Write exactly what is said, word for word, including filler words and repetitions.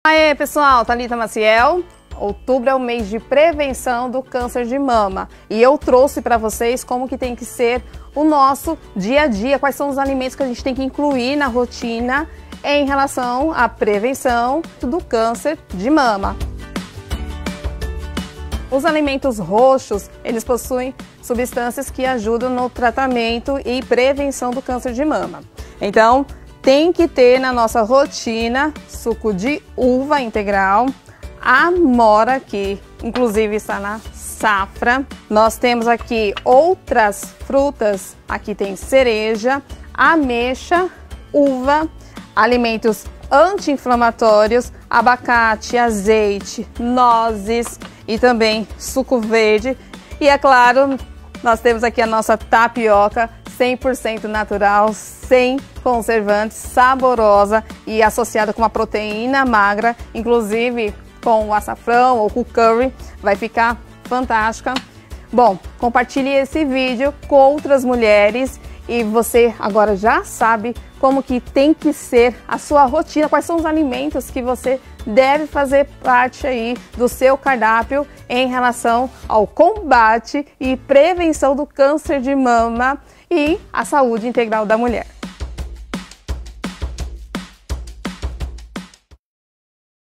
Aê pessoal, Thalita Maciel. Outubro é o mês de prevenção do câncer de mama e eu trouxe para vocês como que tem que ser o nosso dia a dia, quais são os alimentos que a gente tem que incluir na rotina em relação à prevenção do câncer de mama. Os alimentos roxos, eles possuem substâncias que ajudam no tratamento e prevenção do câncer de mama. Então, tem que ter na nossa rotina suco de uva integral, amora, que inclusive está na safra. Nós temos aqui outras frutas, aqui tem cereja, ameixa, uva, alimentos anti-inflamatórios, abacate, azeite, nozes e também suco verde. E é claro, nós temos aqui a nossa tapioca cem por cento natural, sem conservantes, saborosa e associada com uma proteína magra, inclusive com o açafrão ou com o curry, vai ficar fantástica. Bom, compartilhe esse vídeo com outras mulheres e você agora já sabe como que tem que ser a sua rotina, quais são os alimentos que você deve fazer parte aí do seu cardápio em relação ao combate e prevenção do câncer de mama e a saúde integral da mulher.